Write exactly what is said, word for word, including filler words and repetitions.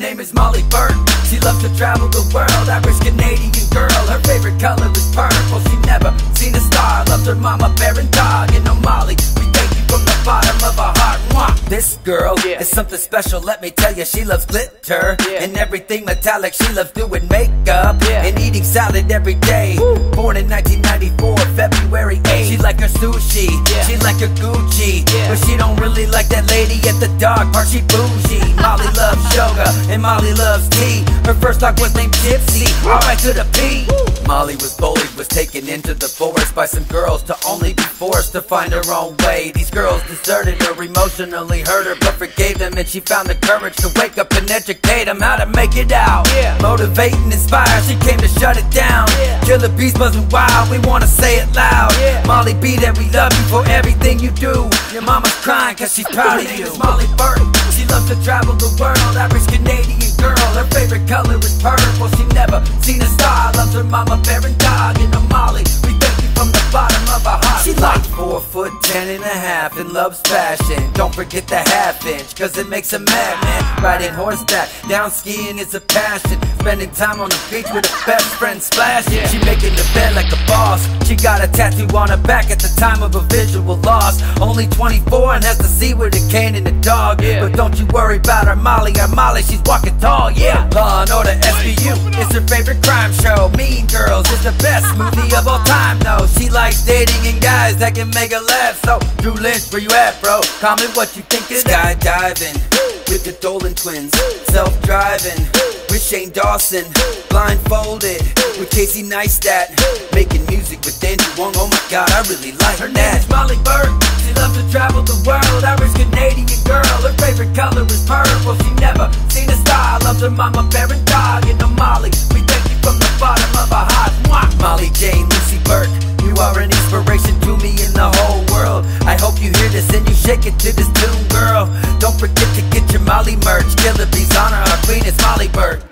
name is Molly Burke. She loves to travel the world, Irish Canadian girl. Her favorite color is purple. She never seen a star. Loves her mama, bear, and dog. And no Molly, we thank you from the bottom of our heart. Mwah. This girl yeah. is something special, let me tell you. She loves glitter yeah. and everything metallic. She loves doing makeup yeah. and eating salad every day. Woo. Born in nineteen ninety-four, February eighth. She like her sushi, yeah. she like her Gucci, yeah. but she don't really like that lady at the dog park. She bougie. Molly loves yoga and Molly loves tea. Her first dog was named Gypsy. Alright to the P. Woo. Molly was bullied, was taken into the forest by some girls to only be forced to find her own way. These girls deserted her, emotionally hurt her, but forgave them, and she found the courage to wake up and educate them how to make it out. Yeah. Motivate and inspire, she came to shut it down. Yeah. Killer bees buzzing wild, we wanna say it loud. Yeah. Molly B, that we love you for everything you do. Your mama's crying cause she's proud of you. Molly Burke, she loves to travel the world, Irish Canadian girl. Her favorite color is purple. She never seen a star. Loves her mama, bear, and dog. And a Molly, we thank you from the bottom of our heart. She like four foot ten and a half and loves fashion. Don't forget the half inch, cause it makes her mad, man. Riding horseback, down skiing is a passion. Spending time on the beach with her best friend splashing. Yeah. She making the bed like a boss. She got a tattoo on her back at the time of a visual loss. Only twenty-four and has to see with a cane and a dog. Yeah. But don't you worry about her Molly. Our Molly, she's walking tall, yeah. Law and Order S V U is her favorite crime show. Mean Girls is the best movie of all time, though. She likes dating and guys that can make her laugh. So, Drew Lynch, where you at, bro? Comment what you think of that. Skydiving with the Dolan twins. Self-driving with Shane Dawson. Blindfolded with Casey Neistat. Making music with Andrew Wong. Oh my god, I really like her. Her name is Molly Burke. She loves to travel the world, Irish Canadian girl. Her favorite color is purple. She never seen a star. Loves her mama, bear, and dog. And no Molly, we thank you from the bottom of our hearts. Mwah. Molly Jane Lucy Burke, you are an inspiration to me in the whole world. I hope you hear this and you shake it to this tune, girl. Don't forget to get your Molly merch. Killer Bees honor our queen, it's Molly Burke.